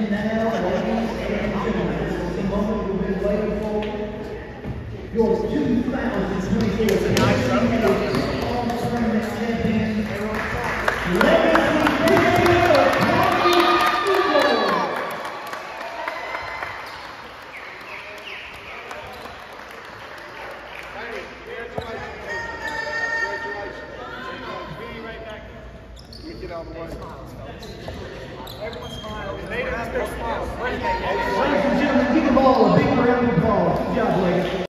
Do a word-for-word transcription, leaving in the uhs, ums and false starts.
And now, ladies and gentlemen, this is the moment we've been waiting for. Your two thousand twenty-four All-Tournament champion, Legacy Video Coffee Eagles. Get out of the way. Everyone smile. They have their smile. Ladies and gentlemen, give them all a big round of applause. Good job, ladies.